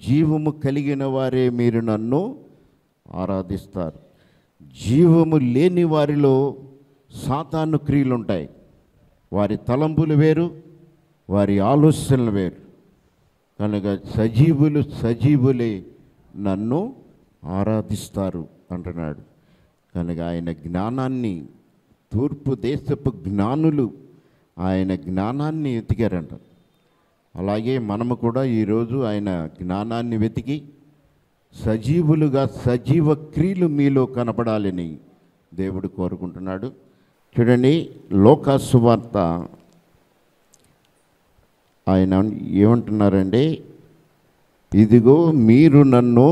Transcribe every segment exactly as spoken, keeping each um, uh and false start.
జీవము కలిగిన వారే మీరు నన్ను ఆరాధిస్తారు. జీవము లేని వారిలో సాతాను క్రియలు ఉంటాయి. వారి తలంపులు వేరు, వారి ఆలోచనలు వేరు. కనుక సజీవులు సజీవులే నన్ను ఆరాధిస్తారు అంటున్నాడు. కనుక ఆయన జ్ఞానాన్ని, తూర్పు దేశపు జ్ఞానులు ఆయన జ్ఞానాన్ని వెతికారంట. అలాగే మనము కూడా ఈరోజు ఆయన జ్ఞానాన్ని వెతికి సజీవులుగా సజీవ క్రియలు మీలో కనపడాలని దేవుడు కోరుకుంటున్నాడు. చూడండి, లోకా సువార్త ఆయన ఏమంటున్నారంటే, ఇదిగో మీరు నన్ను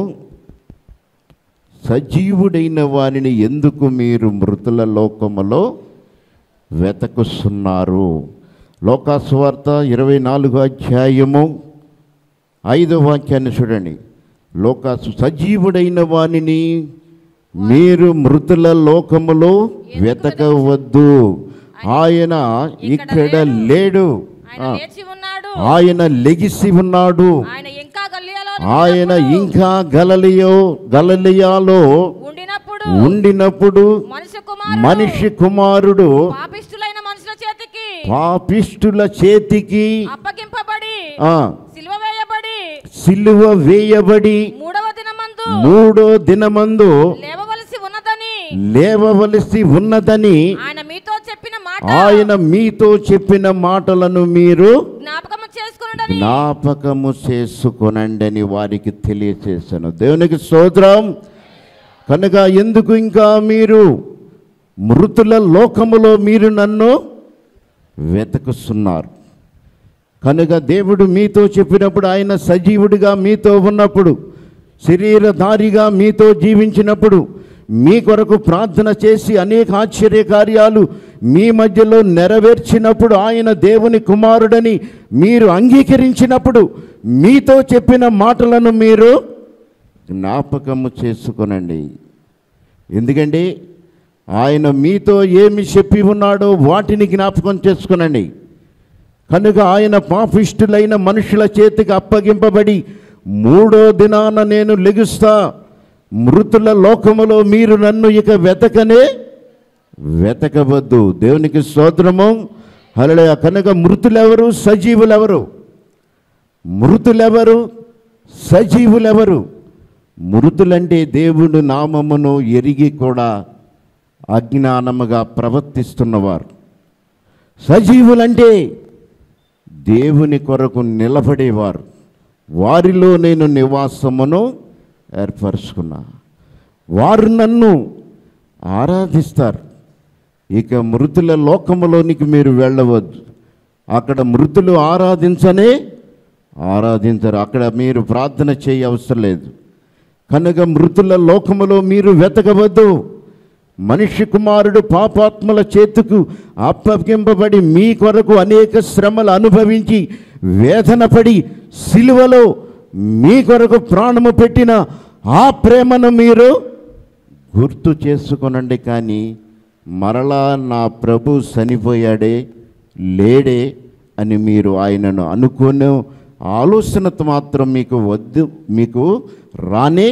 సజీవుడైన వారిని ఎందుకు మీరు మృతుల లోకములో వెతకుస్తున్నారు. లోకా సువార్త ఇరవై నాలుగో అధ్యాయము ఐదో వాక్యాన్ని చూడండి. లోకా సజీవుడైన వారిని మీరు మృతుల లోకములో వెతకవద్దు, ఆయన ఇక్కడ లేడు, ఆయన లెగిసి ఉన్నాడు, ఆయన ఇంకా గలిలయో గలిలయలో ఉండినప్పుడు మనిషి కుమారుడు పాపిష్టుల చేతికి అప్పగింపబడి సిలువ వేయబడి సిలువ వేయబడి మూడో దినమందు లేవవలసి ఉన్నదని లేవవలసి ఉన్నదని ఆయన మీతో చెప్పిన మాట ఆయన మీతో చెప్పిన మాటలను మీరు జ్ఞాపకము చేసుకొనండి జ్ఞాపకము చేసుకొనండి అని వారికి తెలియచేశాను. దేవునికి స్తోత్రం. కనుక ఎందుకు ఇంకా మీరు మృతుల లోకములో మీరు నన్ను వెతకుస్తున్నారు? కనుక దేవుడు మీతో చెప్పినప్పుడు, ఆయన సజీవుడిగా మీతో ఉన్నప్పుడు, శరీరధారిగా మీతో జీవించినప్పుడు, మీ కొరకు ప్రార్థన చేసి అనేక ఆశ్చర్య కార్యాలు మీ మధ్యలో నెరవేర్చినప్పుడు, ఆయన దేవుని కుమారుడని మీరు అంగీకరించినప్పుడు, మీతో చెప్పిన మాటలను మీరు జ్ఞాపకము చేసుకొనండి. ఎందుకంటే ఆయన మీతో ఏమి చెప్పి ఉన్నాడో వాటిని జ్ఞాపకం చేసుకునండి. కనుక ఆయన పాపిష్టులైన మనుషుల చేతికి అప్పగింపబడి మూడో దినాన నేను లెగుస్తా, మృతుల లోకములో మీరు నన్ను ఇక వెతకనే వెతకవద్దు. దేవునికి స్తోత్రము. హల్లెలూయా. కనుక మృతులెవరు, సజీవులెవరు? మృతులెవరు, సజీవులెవరు? మృతులంటే దేవుడు నామమును ఎరిగి కూడా అజ్ఞానముగా ప్రవర్తిస్తున్నవారు. సజీవులంటే దేవుని కొరకు నిలబడేవారు. వారిలో నేను నివాసమును ఏర్పరచుకున్నా, వారు నన్ను ఆరాధిస్తారు. ఇక మృతుల లోకములోనికి మీరు వెళ్ళవద్దు. అక్కడ మృతులు ఆరాధించనే ఆరాధించరు. అక్కడ మీరు ప్రార్థన చేయ అవసరం లేదు. కనుక మృతుల లోకములో మీరు వెతకవద్దు. మనిషి కుమారుడు పాపాత్మల చేతుకు అప్పగింపబడి మీ కొరకు అనేక శ్రమలు అనుభవించి వేదన పడి సిలువలో మీ కొరకు ప్రాణము పెట్టిన ఆ ప్రేమను మీరు గుర్తు చేసుకొనండి. కానీ మరలా నా ప్రభు చనిపోయాడే, లేడే అని మీరు ఆయనను అనుకునే ఆలోచనతో మాత్రం మీకు వద్దు, మీకు రానే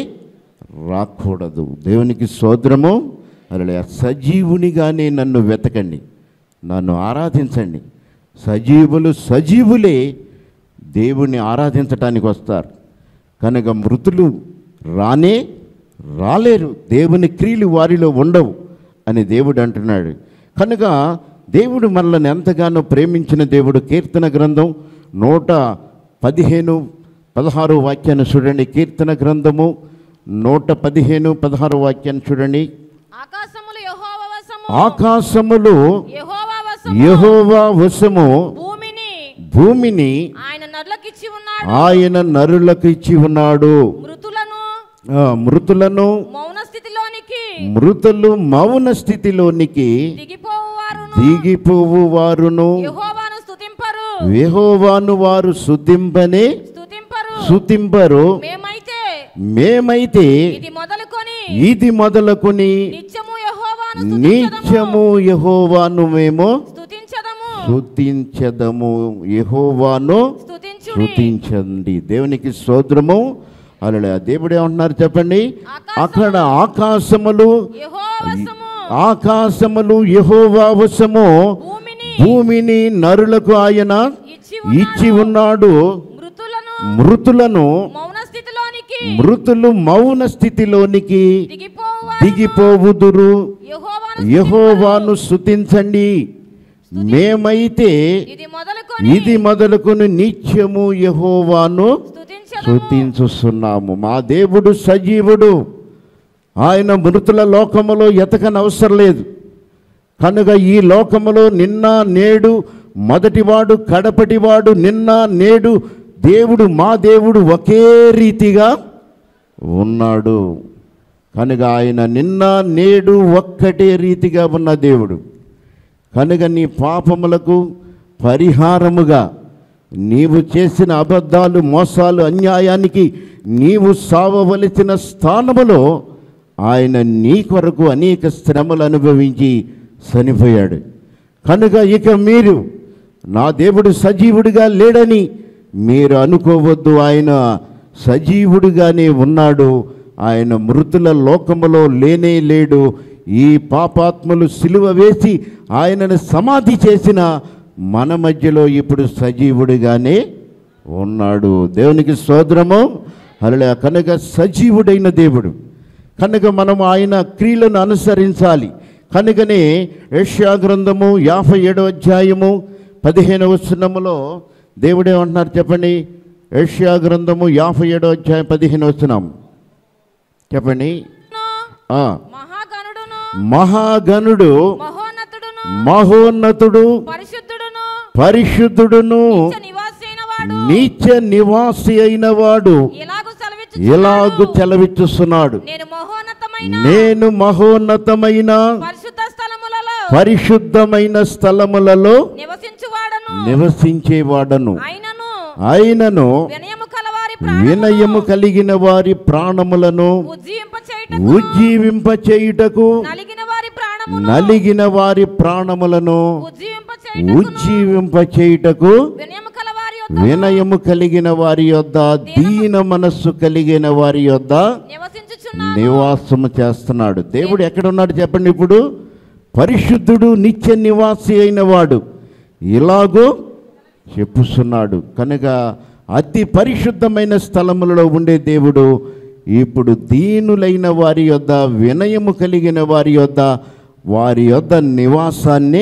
రాకూడదు. దేవునికి స్తోత్రము. అలా సజీవునిగానే నన్ను వెతకండి, నన్ను ఆరాధించండి. సజీవులు సజీవులే దేవుణ్ణి ఆరాధించటానికి వస్తారు. కనుక మృతులు రానే రాలేరు, దేవుని క్రియలు వారిలో ఉండవు అని దేవుడు అంటున్నాడు. కనుక దేవుడు మనల్ని ఎంతగానో ప్రేమించిన దేవుడు. కీర్తన గ్రంథం నూట పదిహేను పదహారు వాక్యాన్ని చూడండి. కీర్తన గ్రంథము నూట పదిహేను పదహారు వాక్యాన్ని చూడండి. ఆకాశములు యెహోవా వశము, ఆకాశములు యెహోవా వశము, యెహోవా వశము, భూమిని భూమిని ఆయన నరులకు ఇచ్చి ఉన్నాడు, ఆయన నరులకు ఇచ్చి ఉన్నాడు. మృతులను మృతులను మౌన స్థితిలోనికి, మృతులు మౌన స్థితిలోనికి దిగిపోవువారును దిగిపోవువారును యెహోవాను స్తుతింపరు, యెహోవాను వారు స్తుతింపని స్తుతింపరు. స్తుతింపరు. మేమైతే మేమైతే ఇది మొదలుకొని ఇది మొదలుకొని నిత్యము యెహోవాను నిత్యము యెహోవాను మేము స్తుతించదము స్తుతించదము. యెహోవాను స్తుతించుడి. స్తుతించండి. దేవునికి స్తోత్రము. అలా దేవుడు ఏమంటున్నారు చెప్పండి? ఆకాశము అక్కడ ఆకాశములు యెహోవా వశము, ఆకాశములు యెహోవా వశము, భూమిని భూమిని నరులకు ఆయన ఇచ్చి ఇచ్చి ఉన్నాడు. మృతులను మృతులను మౌన స్థితిలోనికి మృతులు మౌన స్థితిలోనికి దిగిపోవు దిగిపోవుదురు. యెహోవాను యెహోవాను స్తుతించండి. మేమైతే ఇది మొదలుకొని ఇది మొదలుకొని నిత్యము యెహోవాను స్తుతించెదము. స్తుతించుస్తున్నాము. మా దేవుడు సజీవుడు. ఆయన మృతుల లోకములో ఎతకనవసరం లేదు. కనుక ఈ లోకములో నిన్న నేడు మొదటివాడు కడపటివాడు నిన్న నేడు దేవుడు మా దేవుడు ఒకే రీతిగా ఉన్నాడు. కనుక ఆయన నిన్న నేడు ఒక్కటే రీతిగా ఉన్న దేవుడు. కనుక నీ పాపములకు పరిహారముగా నీవు చేసిన అబద్ధాలు మోసాలు అన్యాయానికి నీవు సావవలసిన స్థానములో ఆయన నీ కొరకు అనేక శ్రమలు అనుభవించి చనిపోయాడు. కనుక ఇక మీరు నా దేవుడు సజీవుడిగా లేడని మీరు అనుకోవద్దు. ఆయన సజీవుడిగానే ఉన్నాడు. ఆయన మృతుల లోకములో లేనే లేడు. ఈ పాపాత్ములు సిలువ వేసి ఆయనను సమాధి చేసిన మన మధ్యలో ఇప్పుడు సజీవుడిగానే ఉన్నాడు. దేవునికి స్తోత్రము. హల్లెలూయా. కనుక సజీవుడైన దేవుడు. కనుక మనం ఆయన క్రియలను అనుసరించాలి. కనుకనే యెషయా గ్రంథము యాభై ఏడవ అధ్యాయము పదిహేనవ వచనములో దేవుడు ఏమంటున్నారు చెప్పండి? యెషయా గ్రంథము యాభై ఏడవ అధ్యాయం పదిహేనవ వచనం చెప్పండి. ఆ మహాగణుడును మహాగణుడు మహోన్నతుడును మహోన్నతుడు పరిశుద్ధుడును పరిశుద్ధుడును నిత్య నివాసి అయిన వాడు నిత్య నివాసి అయిన వాడు ఇలాగు సెలవిచ్చు ఎలాగు చెలవిచ్చుస్తున్నాడు. నేను మహోన్నతమైన నేను మహోన్నతమైన పరిశుద్ధ స్థలములలో పరిశుద్ధమైన స్థలములలో నివసించువాడను నివసించేవాడను. అయినను అయినను వినయము కలవారి వినయము కలిగిన వారి ప్రాణములను ఉజ్జీవింప చేయుటకు ఉజ్జీవింప చేయుటకు నలిగిన వారి ప్రాణమును నలిగిన వారి ప్రాణములను ఉజ్జీవింప చేయుటకు ఉజ్జీవింప చేయుటకు వినయము కలవారి యొద్ద వినయము కలిగిన వారి యొద్ద దీన మనస్సు కలిగిన వారి యొద్ద నివసించుచున్నాను. నివాసము చేస్తున్నాడు. దేవుడు ఎక్కడ ఉన్నాడు చెప్పండి? ఇప్పుడు పరిశుద్ధుడు నిత్య నివాసి అయిన వాడు ఇలాగూ చెప్పుస్తున్నాడు. కనుక అతి పరిశుద్ధమైన స్థలములలో ఉండే దేవుడు ఇప్పుడు దీనులైన వారి యొద్ద వినయము కలిగిన వారి యొద్ద వారి యొద్ద నివాసాన్ని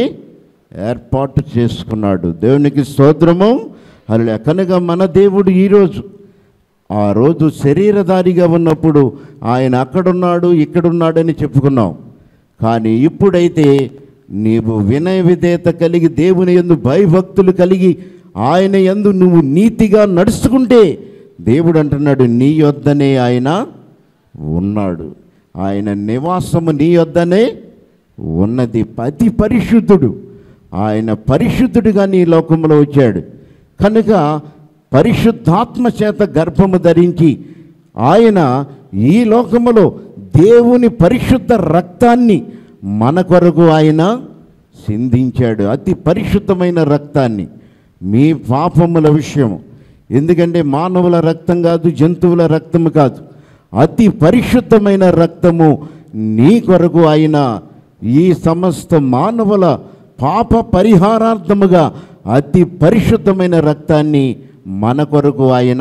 ఏర్పాటు చేసుకున్నాడు. దేవునికి స్తోత్రము. హల్లెలూయా. కనుక మన దేవుడు ఈరోజు ఆ రోజు శరీరధారిగా ఉన్నప్పుడు ఆయన అక్కడున్నాడు ఇక్కడున్నాడని చెప్పుకున్నాం. కానీ ఇప్పుడైతే నీవు వినయ విధేయత కలిగి దేవుని యందు భయభక్తులు కలిగి ఆయన యందు నువ్వు నీతిగా నడుచుకుంటే దేవుడు అంటున్నాడు నీ యొద్దనే ఆయన ఉన్నాడు. ఆయన నివాసము నీ యొద్దనే ఉన్నది. అతి పరిశుద్ధుడు. ఆయన పరిశుద్ధుడిగా నీ లోకంలో వచ్చాడు. కనుక పరిశుద్ధాత్మ చేత గర్భము ధరించి ఆయన ఈ లోకములో దేవుని పరిశుద్ధ రక్తాన్ని మన కొరకు ఆయన సిందించాడు. అతి పరిశుద్ధమైన రక్తాన్ని మీ పాపముల విషయం. ఎందుకంటే మానవుల రక్తం కాదు, జంతువుల రక్తము కాదు, అతి పరిశుద్ధమైన రక్తము నీ కొరకు ఆయన ఈ సమస్త మానవుల పాప పరిహారార్థముగా అతి పరిశుద్ధమైన రక్తాన్ని మన కొరకు ఆయన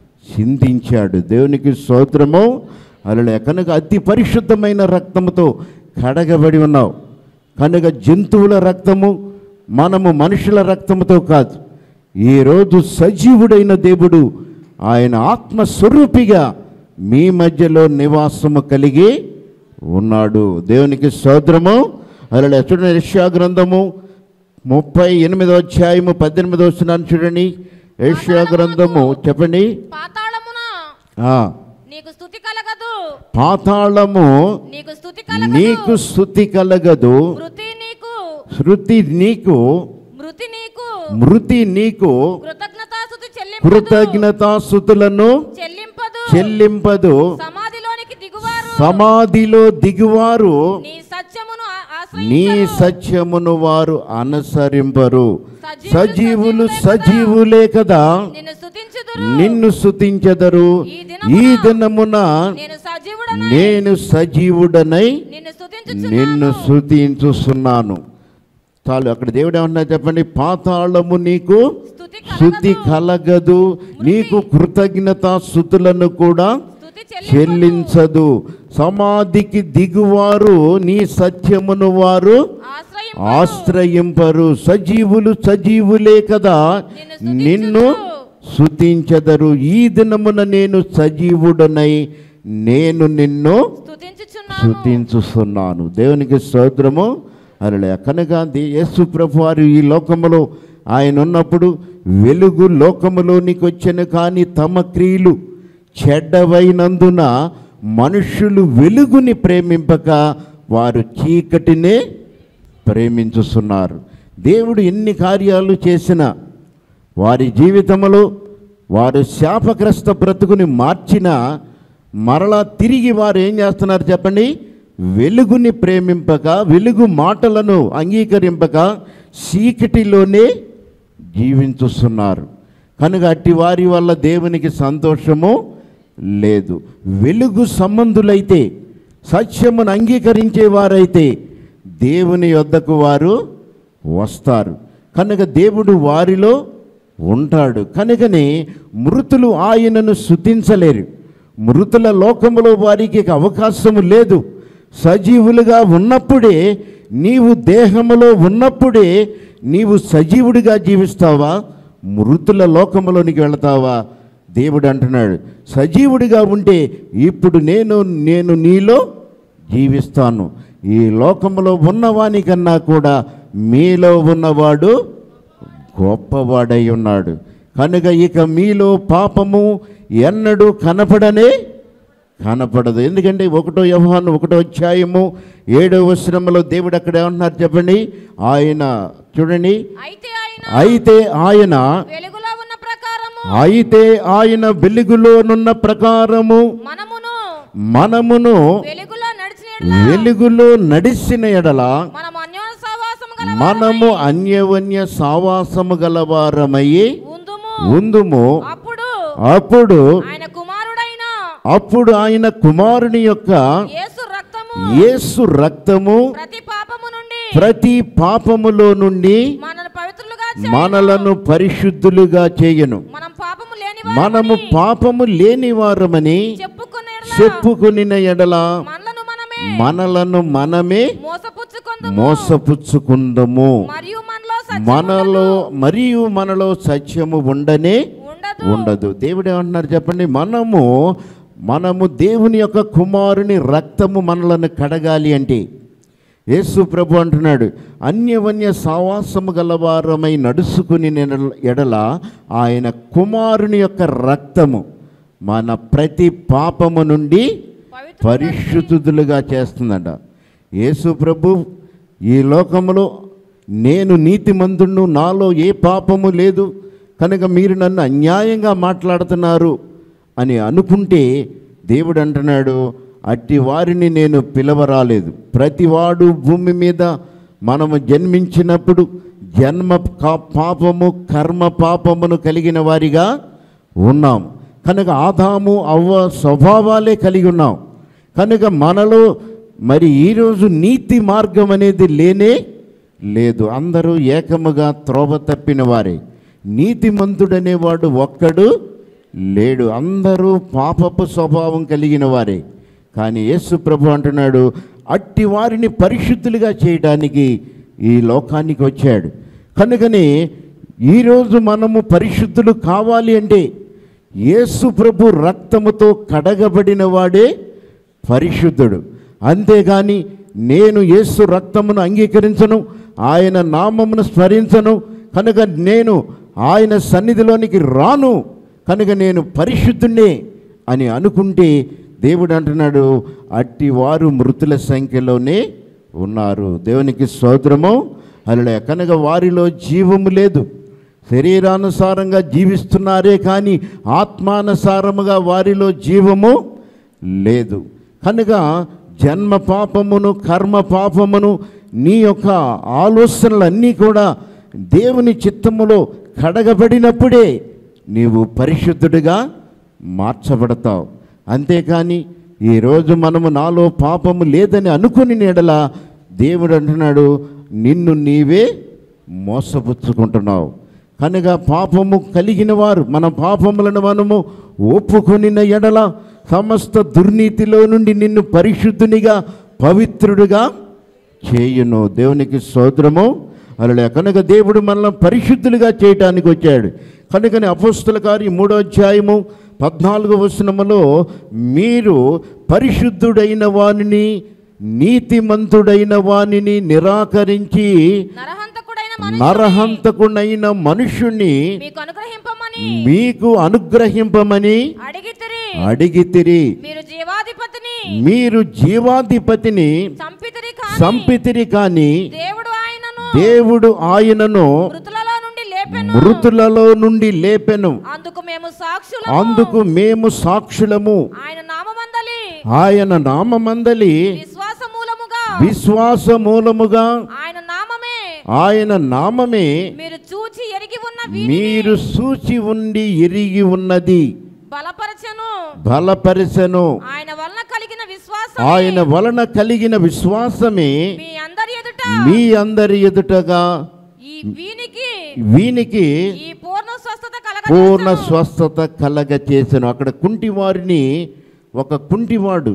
చిందించాడు. దేవునికి స్తోత్రము. హల్లెలూయా. కనుక అతి పరిశుద్ధమైన రక్తముతో కడగబడి ఉన్నావు. కనుక జంతువుల రక్తము మనము మనుషుల రక్తముతో కాదు, ఈరోజు సజీవుడైన దేవుడు ఆయన ఆత్మస్వరూపిగా మీ మధ్యలో నివాసము కలిగి ఉన్నాడు. దేవునికి స్తోత్రము. హల్లెలూయా. చూడండి యెషయా గ్రంథము ముప్పై ఎనిమిదో అధ్యాయము పద్దెనిమిదో వచనాన్ని చూడండి. యెషయా గ్రంథము చెప్పండి. పాతాళమున ఆ నీకు స్తుతి కలగదు, పాతాళము నీకు స్తుతి కలగదు, నీకు స్తుతి కలగదు, మృతి నీకు శృతి నీకు మృతి నీకు మృతి నీకు కృతజ్ఞతాస్తుతి చెల్లింపదు కృతజ్ఞతాస్తుతులను చెల్లింపదు చెల్లింపదు. సమాధిలోనికి దిగువారు సమాధిలో దిగువారు నీ సత్యమును ఆ- నీ ఆశ్రయించరు. సత్యమును వారు అనుసరింపరు. సజీవులు సజీవులు సజీవులే సజీవులే కదా, నిన్ను స్తుతించుదురు. స్తుతించుదురు. నిన్ను స్తుతించెదరు. ఈ దినమున ఈ దినమున నేను సజీవుడనై నేను సజీవుడనై నిన్ను స్తుతించుచున్నాను. నిన్ను స్తుతించుచున్నాను. చాలు. అక్కడ దేవుడు ఏమన్నా చెప్పండి, పాతాళము నీకు స్తుతి స్తుతి కలగదు. కలగదు, నీకు కృతజ్ఞతా స్తుతులను కూడా స్తుతి చెల్లింపును. చెల్లించదు. సమాధికి దిగువారు నీ సత్యమును వారు ఆశ్రయింపును. ఆశ్రయింపరు. సజీవులు సజీవులే కదా నిన్ను నిన్ను స్తుతించెదరు. ఈ దినమున నేను సజీవుడనై నేను నిన్ను స్తుతించుచున్నాను. స్తుతించుస్తున్నాను. దేవునికి స్తోత్రము. అలా కనుక దే- యేసు ప్రభు వారు ఈ లోకములో ఆయన ఉన్నప్పుడు వెలుగు లోకములోనికి వచ్చెను, కానీ తమ క్రియలు చెడ్డవైనందున మనుష్యులు వెలుగుని ప్రేమింపక వారు చీకటినే ప్రేమించుతున్నారు. దేవుడు ఎన్ని కార్యాలు చేసినా వారి జీవితంలో వారు శాపగ్రస్త బ్రతుకుని మార్చిన మరలా తిరిగి వారు ఏం చేస్తున్నారు చెప్పండి, వెలుగుని ప్రేమింపక, వెలుగు మాటలను అంగీకరింపక చీకటిలోనే జీవించుస్తున్నారు. కనుక అట్టి వారి వల్ల దేవునికి సంతోషము లేదు. వెలుగు సంబంధులైతే, సత్యమును అంగీకరించేవారైతే దేవుని యొద్దకు వారు వస్తారు. కనుక దేవుడు వారిలో ఉంటాడు. కనుకనే మృతులు ఆయనను స్తుతించలేరు. మృతుల లోకములో వారికి అవకాశము లేదు. సజీవులుగా ఉన్నప్పుడే, నీవు దేహములో ఉన్నప్పుడే నీవు సజీవుడిగా జీవిస్తావా, మృతుల లోకములోనికి వెళతావా? దేవుడు అంటున్నాడు, సజీవుడిగా ఉంటే ఇప్పుడు నేను నేను నీలో జీవిస్తాను. ఈ లోకములో ఉన్నవానికన్నా కూడా మీలో ఉన్నవాడు గొప్పవాడై ఉన్నాడు. కనుక ఇక మీలో పాపము ఎన్నడూ కనపడనే కనపడదు. ఎందుకంటే ఒకటో యోహాను ఒకటో అధ్యాయము ఏడో వచనములో దేవుడు అక్కడ ఏమంటున్నారు చెప్పండి, ఆయన చూడండి, అయితే ఆయన అయితే ఆయన వెలుగులో ఉన్న ప్రకారము అయితే ఆయన వెలుగులోనున్న ప్రకారము మనమును మనమును వెలుగులో నడిచిన యెడల వెలుగులో నడిచిన ఎడల మనము అన్యోన్య సహవాసము గల మనము అన్యవన్య సావాసము గలవారమయ్యి ఉందుము. ఉందుము. అప్పుడు అప్పుడు ఆయన కుమారుడైన అప్పుడు ఆయన కుమారుని యొక్క యేసు రక్తము యేసు రక్తము ప్రతి పాపము నుండి ప్రతి పాపములో నుండి మనల్ని పవిత్రులుగా మనలను పరిశుద్ధులుగా చేయను. మనం పాపము లేని మనము పాపము లేని వారమని చెప్పుకునే చెప్పుకునిన ఎడల మనలను మనమే మనలను మనమే మోసపుచ్చుకొందుము. మోసపుచ్చుకుందము. మరియు మనలో సత్యము మనలో మరియు మనలో సత్యము ఉండనే ఉండదు. ఉండదు. దేవుడు ఏమంటున్నారు చెప్పండి, మనము మనము దేవుని యొక్క కుమారుని రక్తము మనలను కడగాలి అంటే యేసు ప్రభు అంటున్నాడు, అన్యవన్య సావాసము గలవారమై నడుచుకుని ఎడల ఆయన కుమారుని యొక్క రక్తము మన ప్రతి పాపము నుండి పరిశుద్ధులుగా చేస్తుందట. యేసు ప్రభు ఈ లోకములో నేను నీతిమంతుడును, నాలో ఏ పాపము లేదు, కనుక మీరు నన్ను అన్యాయంగా మాట్లాడుతున్నారు అని అనుకుంటే దేవుడు అంటున్నాడు, అట్టి వారిని నేను పిలవరాలేదు. ప్రతివాడు భూమి మీద మనము జన్మించినప్పుడు జన్మ పాపము కర్మ పాపమును కలిగిన వారిగా ఉన్నాం. కనుక ఆదాము అవ్వ స్వభావాలే కలిగి ఉన్నాం. కనుక మనలో మరి ఈరోజు నీతి మార్గం అనేది లేనే లేదు. అందరూ ఏకముగా త్రోవ తప్పిన వారే. నీతిమంతుడనేవాడు ఒక్కడు లేడు. అందరూ పాపపు స్వభావం కలిగిన వారే. కానీ యేసు ప్రభు అంటున్నాడు, అట్టి వారిని పరిశుద్ధులుగా చేయడానికి ఈ లోకానికి వచ్చాడు. కనుకనే ఈరోజు మనము పరిశుద్ధులు కావాలి అంటే యేసు ప్రభు రక్తముతో కడగబడిన వాడే పరిశుద్ధుడు. అంతేగాని నేను యేసు రక్తమును అంగీకరించను, ఆయన నామమును స్మరించను, కనుక నేను ఆయన సన్నిధిలోనికి రాను, కనుక నేను పరిశుద్ధుణ్ణే అని అనుకుంటే దేవుడు అంటున్నాడు, అట్టి వారు మృతుల సంఖ్యలోనే ఉన్నారు. దేవునికి స్తోత్రము. హల్లెలూయా. కనుక వారిలో జీవము లేదు. శరీరానుసారంగా జీవిస్తున్నారే కానీ ఆత్మానుసారముగా వారిలో జీవము లేదు. కనుక జన్మ పాపమును కర్మ పాపమును నీ యొక్క ఆలోచనలన్నీ కూడా దేవుని చిత్తములో కడగబడినప్పుడే నీవు పరిశుద్ధుడిగా మార్చబడతావు. అంతేకాని ఈరోజు మనము నాలో పాపము లేదని అనుకుని నీడల దేవుడు అంటున్నాడు, నిన్ను నీవే మోసపుచ్చుకుంటున్నావు. కనుక పాపము కలిగిన వారు మన పాపములను మనము ఒప్పుకొనిన ఎడల సమస్త దుర్నీతిలో నుండి నిన్ను పరిశుద్ధునిగా పవిత్రుడిగా చేయును. దేవునికి స్తోత్రము. అలా కనుక దేవుడు మనల్ని పరిశుద్ధులుగా చేయటానికి వచ్చాడు. కనుకని అపోస్తల కార్యం మూడో అధ్యాయము పద్నాలుగో వచనములో మీరు పరిశుద్ధుడైన వానిని నీతిమంతుడైన వానిని నిరాకరించి నరహంతకుడైన మనుష్యుణ్ణి మీకు అనుగ్రహింపమని మీకు అనుగ్రహింపమని అడిగితిరి అడిగితిరి మీరు జీవాధిపతిని మీరు జీవాధిపతిని సంపితిరి సంపితిరి కాని దేవుడు ఆయనను దేవుడు ఆయనను మృతులలో నుండి లేపెను మృతులలో నుండి లేపెను అందుకు మేము సాక్షులము అందుకు మేము సాక్షులము ఆయన నామమందలి ఆయన నామమందలి విశ్వాస మూలముగా విశ్వాస మూలముగా ఆయన నామమే ఆయన నామమే మీరు చూచి ఎరిగి ఉన్న మీరు సూచి ఉండి ఎరిగి ఉన్నది బలపరచెను బలపరచెను ఆయన వలన కలిగిన విశ్వాసం ఆయన వలన కలిగిన విశ్వాసమే మీ అందరి ఎదుట మీ అందరి ఎదుటగా ఈ వీనికి వీనికి ఈ పూర్ణ స్వస్థత కలగ పూర్ణ స్వస్థత కలగ చేసెను. అక్కడ కుంటివారిని ఒక కుంటివాడు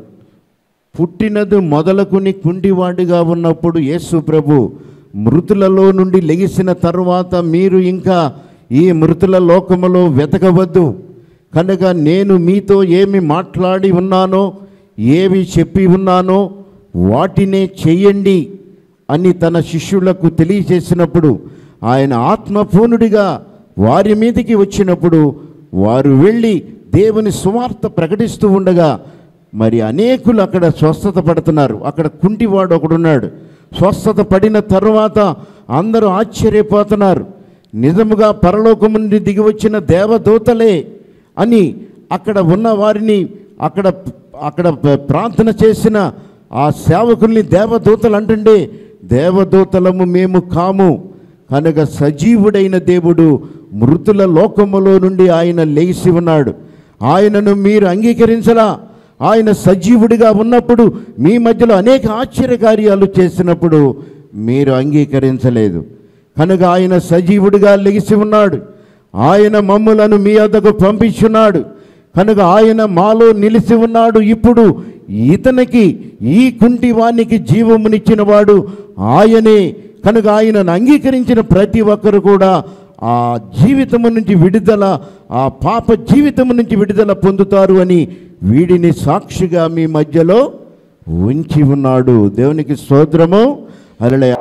పుట్టినది మొదలుకుని కుంటివాడిగా ఉన్నప్పుడు యేసు ప్రభు మృతులలో నుండి లెగిసిన తరువాత మీరు ఇంకా ఈ మృతుల లోకములో వెతకవద్దు, కనుక నేను మీతో ఏమి మాట్లాడి ఉన్నానో ఏవి చెప్పి ఉన్నానో వాటినే చెయ్యండి అని తన శిష్యులకు తెలియజేసినప్పుడు ఆయన ఆత్మపూర్ణుడిగా వారి మీదకి వచ్చినప్పుడు వారు వెళ్ళి దేవుని సువార్త ప్రకటిస్తూ ఉండగా మరి అనేకులు అక్కడ స్వస్థత పడుతున్నారు. అక్కడ కుంటివాడు ఒకడున్నాడు. స్వస్థత పడిన తరువాత అందరూ ఆశ్చర్యపోతున్నారు. నిజముగా పరలోకము నుండి దిగి వచ్చిన దేవదూతలే అని అక్కడ ఉన్న వారిని అక్కడ అక్కడ ప్రార్థన చేసిన ఆ సేవకుల్ని దేవదూతలు అంటుండే, దేవదూతలము మేము కాము, కనుక సజీవుడైన దేవుడు మృతుల లోకములో నుండి ఆయన లేచి ఉన్నాడు. ఆయనను మీరు అంగీకరించలా? ఆయన సజీవుడిగా ఉన్నప్పుడు మీ మధ్యలో అనేక ఆశ్చర్యకార్యాలు చేసినప్పుడు మీరు అంగీకరించలేదు. కనుక ఆయన సజీవుడిగా లెగిసి ఉన్నాడు. ఆయన మమ్ములను మీ వద్దకు పంపించున్నాడు. కనుక ఆయన మాలో నిలిచి ఉన్నాడు. ఇప్పుడు ఇతనికి ఈ కుంటివానికి జీవమునిచ్చిన వాడు ఆయనే. కనుక ఆయనను అంగీకరించిన ప్రతి ఒక్కరు కూడా ఆ జీవితము నుంచి విడుదల, ఆ పాప జీవితము నుంచి విడుదల పొందుతారు అని వీడిని సాక్షిగా మీ మధ్యలో ఉంచి ఉన్నాడు. దేవునికి స్తోత్రము. హల్లెలూయా.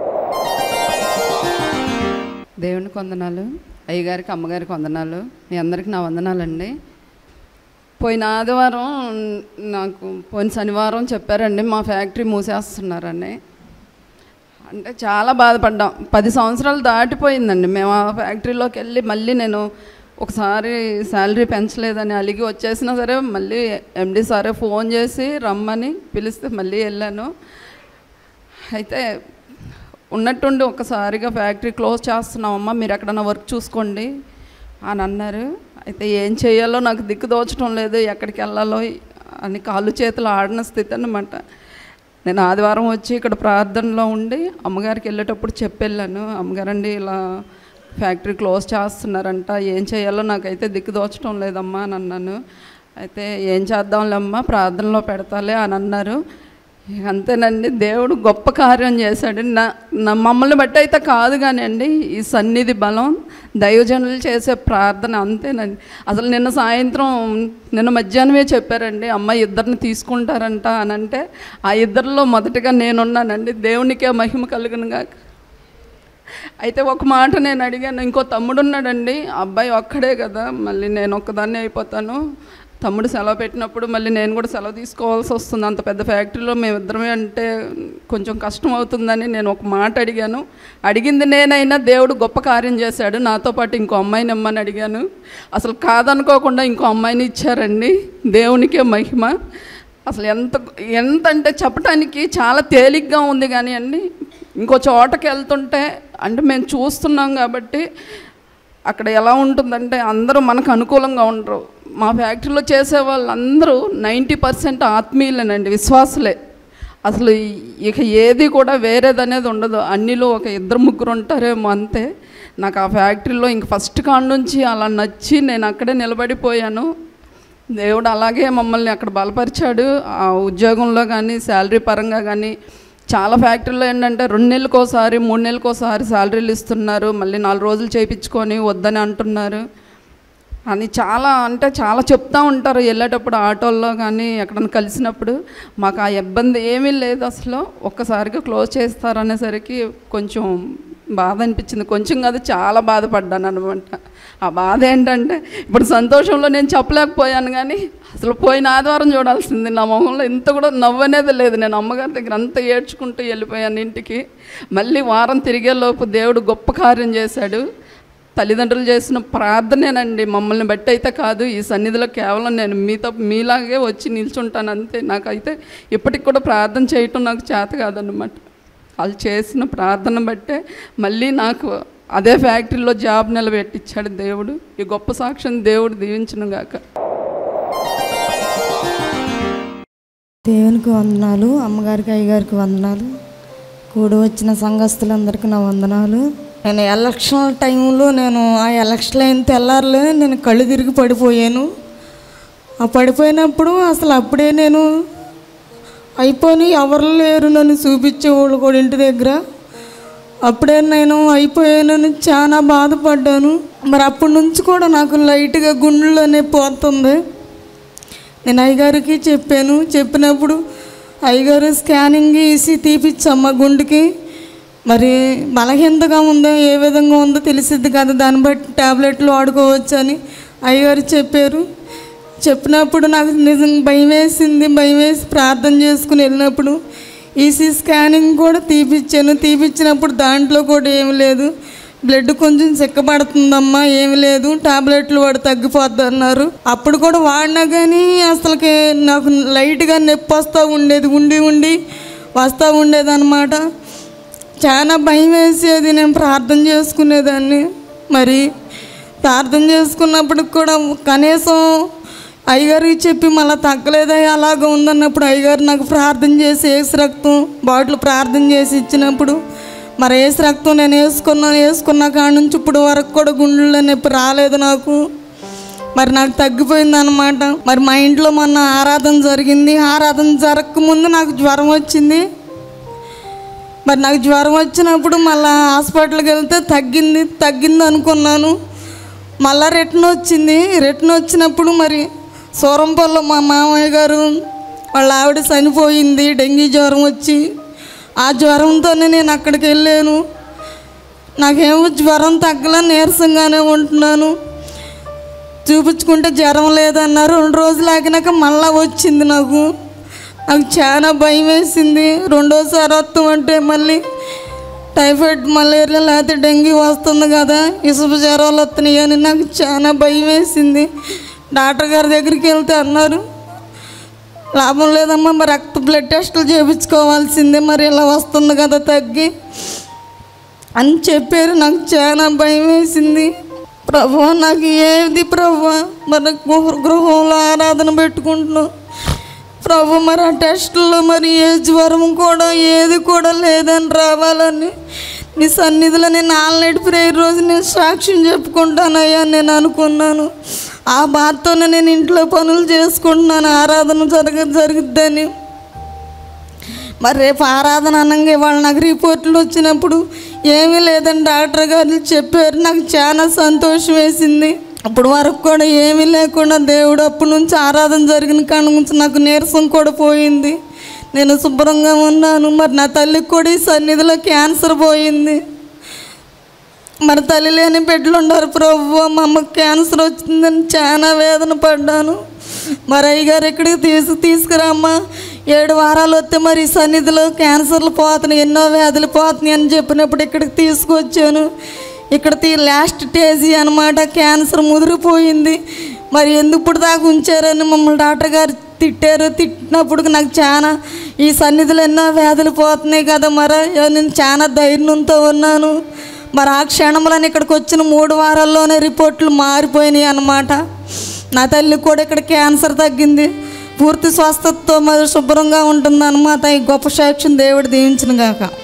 దేవునికి వందనాలు, అయ్యగారికి అమ్మగారికి వందనాలు, మీ అందరికి నా వందనాలండి. పోయిన ఆదివారం నాకు పోయిన శనివారం చెప్పారండి మా ఫ్యాక్టరీ మూసేస్తున్నారని. అంటే చాలా బాధపడ్డాం. పది సంవత్సరాలు దాటిపోయిందండి మేము ఆ ఫ్యాక్టరీలోకి వెళ్ళి. మళ్ళీ నేను ఒకసారి శాలరీ పెంచలేదని అలిగి వచ్చేసినా సరే మళ్ళీ ఎండి సారే ఫోన్ చేసి రమ్మని పిలిస్తే మళ్ళీ వెళ్ళాను. అయితే ఉన్నట్టుండి ఒకసారిగా ఫ్యాక్టరీ క్లోజ్ చేస్తున్నామమ్మా, మీరు ఎక్కడన్నా వర్క్ చూసుకోండి అని అన్నారు. అయితే ఏం చేయాలో నాకు దిక్కు దోచడం లేదు, ఎక్కడికి వెళ్ళాలో అని కాళ్ళు చేతులు ఆడిన స్థితి అన్నమాట. నేను ఆదివారం వచ్చి ఇక్కడ ప్రార్థనలో ఉండి అమ్మగారికి వెళ్ళేటప్పుడు చెప్పెళ్ళాను, అమ్మగారండి ఇలా ఫ్యాక్టరీ క్లోజ్ చేస్తున్నారంట, ఏం చేయాలో నాకైతే దిక్కు దోచడం లేదమ్మా అని అన్నాను. అయితే ఏం చేద్దాంలేమ్మా ప్రార్థనలో పెడతాలే అని అన్నారు. అంతేనండి, దేవుడు గొప్ప కార్యం చేశాడు. నా నా మమ్మల్ని బట్టి అయితే కాదు కానీ అండి, ఈ సన్నిధి బలం, దైవజనులు చేసే ప్రార్థన అంతేనండి. అసలు నిన్న సాయంత్రం నిన్న మధ్యాహ్నమే చెప్పారండి, అమ్మ ఇద్దరిని తీసుకుంటారంట అని అంటే ఆ ఇద్దరిలో మొదటిగా నేనున్నానండి. దేవునికే మహిమ కలుగునుగా. అయితే ఒక మాట నేను అడిగాను, ఇంకో తమ్ముడు ఉన్నాడండి, అబ్బాయి ఒక్కడే కదా, మళ్ళీ నేను ఒక్కదాన్నే అయిపోతాను, తమ్ముడు సెలవు పెట్టినప్పుడు మళ్ళీ నేను కూడా సెలవు తీసుకోవాల్సి వస్తుంది, అంత పెద్ద ఫ్యాక్టరీలో మేమిద్దరమే అంటే కొంచెం కష్టం అవుతుందని నేను ఒక మాట అడిగాను. అడిగింది నేనైనా దేవుడు గొప్ప కార్యం చేశాడు. నాతో పాటు ఇంకో అమ్మాయిని ఇమ్మని అడిగాను, అసలు కాదనుకోకుండా ఇంకో అమ్మాయిని ఇచ్చారండి. దేవునికే మహిమ. అసలు ఎంత ఎంత అంటే చెప్పడానికి చాలా తేలిగ్గా ఉంది కానీ అండి, ఇంకో చోటకి వెళ్తుంటే అంటే మేము చూస్తున్నాం కాబట్టి అక్కడ ఎలా ఉంటుందంటే అందరూ మనకు అనుకూలంగా ఉండరు. మా ఫ్యాక్టరీలో చేసే వాళ్ళందరూ నైంటీ పర్సెంట్ ఆత్మీయులేనండి, విశ్వాసులే. అసలు ఇక ఏది కూడా వేరేదనేది ఉండదు. అన్నిలో ఒక ఇద్దరు ముగ్గురు ఉంటారేమో అంతే. నాకు ఆ ఫ్యాక్టరీలో ఇంక ఫస్ట్ కాడ నుంచి అలా నచ్చి నేను అక్కడే నిలబడిపోయాను. దేవుడు అలాగే మమ్మల్ని అక్కడ బలపరిచాడు. ఆ ఉద్యోగంలో కానీ శాలరీ పరంగా కానీ చాలా ఫ్యాక్టరీలో ఏంటంటే రెండు నెలలకోసారి మూడు నెలలకోసారి శాలరీలు ఇస్తున్నారు, మళ్ళీ నాలుగు రోజులు చేయించుకొని వద్దని అంటున్నారు అని చాలా అంటే చాలా చెప్తూ ఉంటారు. వెళ్ళేటప్పుడు ఆటోల్లో కానీ ఎక్కడన్నా కలిసినప్పుడు మాకు ఆ ఇబ్బంది ఏమీ లేదు. అసలు ఒక్కసారిగా క్లోజ్ చేస్తారనేసరికి కొంచెం బాధ అనిపించింది. కొంచెం కాదు, చాలా బాధపడ్డాను అనమాట. ఆ బాధ ఏంటంటే ఇప్పుడు సంతోషంలో నేను చెప్పలేకపోయాను, కానీ అసలు పోయిన ఆదివారం చూడాల్సింది. నా మొహంలో ఇంత కూడా నవ్వనేది లేదు. నేను అమ్మగారి దగ్గర అంతా ఏడ్చుకుంటూ వెళ్ళిపోయాను ఇంటికి. మళ్ళీ వారం తిరిగేలోపు దేవుడు గొప్ప కార్యం చేశాడు. తల్లిదండ్రులు చేసిన ప్రార్థనేనండి, మమ్మల్ని బట్టి అయితే కాదు. ఈ సన్నిధిలో కేవలం నేను మీతో మీలాగే వచ్చి నిల్చుంటాను అంతే. నాకైతే ఇప్పటికి కూడా ప్రార్థన చేయటం నాకు చేత కాదన్నమాట. వాళ్ళు చేసిన ప్రార్థన బట్టే మళ్ళీ నాకు అదే ఫ్యాక్టరీలో జాబ్ నిలబెట్టించాడు దేవుడు. ఈ గొప్ప సాక్ష్యం దేవుడు దీవించును గాక. దేవునికి వందనాలు, అమ్మగారికి అయ్యగారికి వందనాలు, కూడి వచ్చిన సంఘస్థులందరికీ నా వందనాలు. నేను ఎలక్షన్ టైంలో నేను ఆ ఎలక్షన్ అయిన తెల్లారులే నేను కళ్ళు తిరిగి పడిపోయాను. ఆ పడిపోయినప్పుడు అసలు అప్పుడే నేను అయిపోయి ఎవరు లేరు నన్ను చూపించేవాళ్ళు కూడా ఇంటి దగ్గర. అప్పుడే నేను అయిపోయానని చాలా బాధపడ్డాను. మరి అప్పటి నుంచి కూడా నాకు లైట్గా గుండెలోనే పోతుంది. నేను అయ్యగారికి చెప్పాను. చెప్పినప్పుడు అయ్యగారు స్కానింగ్ వేసి తీపిచ్చమ్మ గుండెకి, మరి బలహీనతగా ఉందో ఏ విధంగా ఉందో తెలిసిద్ది కదా, దాన్ని బట్టి ట్యాబ్లెట్లు వాడుకోవచ్చు అని అయ్యగారు చెప్పారు. చెప్పినప్పుడు నాకు నిజం భయం వేసింది. భయం వేసి ప్రార్థన చేసుకుని వెళ్ళినప్పుడు ఈసీ స్కానింగ్ కూడా తీపిచ్చాను. తీపిచ్చినప్పుడు దాంట్లో కూడా ఏమి లేదు, బ్లడ్ కొంచెం చిక్కబడుతుందమ్మా, ఏమి లేదు, టాబ్లెట్లు వాడు తగ్గిపోద్ది అన్నారు. అప్పుడు కూడా వాడినా కానీ అసలుకి నాకు లైట్గా నొప్పి వస్తూ ఉండేది, ఉండి ఉండి వస్తూ ఉండేది అన్నమాట. చాలా భయం వేసేది. నేను ప్రార్థన చేసుకునేదాన్ని. మరి ప్రార్థన చేసుకున్నప్పటికి కూడా కనీసం అయ్యగారికి చెప్పి మళ్ళీ తగ్గలేదా అలాగ ఉందన్నప్పుడు అయ్యగారు నాకు ప్రార్థన చేసి ఏసు రక్తం బాటిల్ ప్రార్థన చేసి ఇచ్చినప్పుడు మరి ఏసు రక్తం నేను వేసుకున్నాను. వేసుకున్న కాడ నుంచి ఇప్పుడు వరకు కూడా గుండెల్లో నొప్పి రాలేదు నాకు. మరి నాకు తగ్గిపోయింది అనమాట. మరి మా ఇంట్లో మొన్న ఆరాధన జరిగింది. ఆరాధన జరగకముందు నాకు జ్వరం వచ్చింది. మరి నాకు జ్వరం వచ్చినప్పుడు మళ్ళీ హాస్పిటల్కి వెళ్తే తగ్గింది తగ్గింది అనుకున్నాను. మళ్ళీ రిటర్న్ వచ్చింది. రిటర్న్ వచ్చినప్పుడు మరి సూరంపల్లో మా మామయ్య గారు వాళ్ళ ఆవిడ చనిపోయింది డెంగీ జ్వరం వచ్చి. ఆ జ్వరంతోనే నేను అక్కడికి వెళ్ళాను. నాకేమో జ్వరం తగ్గలా, నీరసంగానే ఉంటున్నాను. చూపించుకుంటే జ్వరం లేదన్నారు. రెండు రోజులు ఆగినాక మళ్ళీ వచ్చింది నాకు. నాకు చాలా భయం వేసింది. రెండోసారి వస్తామంటే మళ్ళీ టైఫాయిడ్ మలేరియా లేకపోతే డెంగ్యూ వస్తుంది కదా, ఇసుక జ్వరాలు వస్తున్నాయి అని నాకు చాలా భయం వేసింది. డాక్టర్ గారి దగ్గరికి వెళ్తే అన్నారు లాభం లేదమ్మా, మరి రక్త బ్లడ్ టెస్టులు చేయించుకోవాల్సిందే, మరి ఇలా వస్తుంది కదా తగ్గి అని చెప్పారు. నాకు చాలా భయం వేసింది. ప్రభువా నాకు ఏది ప్రభువా, మరి గృహంలో ఆరాధన పెట్టుకుంటున్నాం ప్రభు, మరి ఆ టెస్టుల్లో మరి ఏ జ్వరం కూడా ఏది కూడా లేదని రావాలని నీ సన్నిధిలో నేను ఆల్రెడీ ప్రేయర్ రోజు నేను సాక్ష్యం చెప్పుకుంటానయ్యా నేను అనుకున్నాను. ఆ బాధతోనే నేను ఇంట్లో పనులు చేసుకుంటున్నాను ఆరాధన జరగ జరుగుద్దని. మరి రేపు ఆరాధన అనగా ఇవాళ నాకు రిపోర్ట్లు వచ్చినప్పుడు ఏమీ లేదని డాక్టర్ గారు చెప్పారు. నాకు చాలా సంతోషం వేసింది. అప్పటి వరకు కూడా ఏమీ లేకుండా దేవుడు అప్పటి నుంచి ఆరాధన జరిగిన కాడ నుంచి నాకు నీరసం కూడా పోయింది. నేను శుభ్రంగా ఉన్నాను. మరి నా తల్లికి కూడా ఈ సన్నిధిలో క్యాన్సర్ పోయింది. మరి తల్లి లేని బిడ్డలు ఉన్నారు ప్రభు, మా అమ్మకి క్యాన్సర్ వచ్చిందని చాలా వేదన పడ్డాను. మరి అయ్యగారు ఎక్కడికి తీసు తీసుకురామ్మా ఏడు వారాలు వస్తే మరి ఈ సన్నిధిలో క్యాన్సర్లు పోతున్నాయి, ఎన్నో వ్యాధులు పోతున్నాయి అని చెప్పినప్పుడు ఇక్కడికి తీసుకొచ్చాను. ఇక్కడ తీ లాస్ట్ స్టేజీ అనమాట, క్యాన్సర్ ముదిరిపోయింది. మరి ఎందుకు ఇప్పుడు దాకా ఉంచారని మమ్మల్ని డాక్టర్ గారు తిట్టారు. తిట్టినప్పుడు నాకు చాలా ఈ సన్నిధిలో ఎన్నో వ్యాధులు పోతున్నాయి కదా, మరి నేను చాలా ధైర్యంతో ఉన్నాను. మరి ఆ క్షణంలోనే ఇక్కడికి వచ్చిన మూడు వారాల్లోనే రిపోర్ట్లు మారిపోయినాయి అన్నమాట. నా తల్లి కూడా ఇక్కడ క్యాన్సర్ తగ్గింది, పూర్తి స్వస్థతతో మరి శుభ్రంగా ఉంటుంది అన్నమాట. ఈ గొప్ప సాక్ష్యం దేవుడు దీవించును గాక.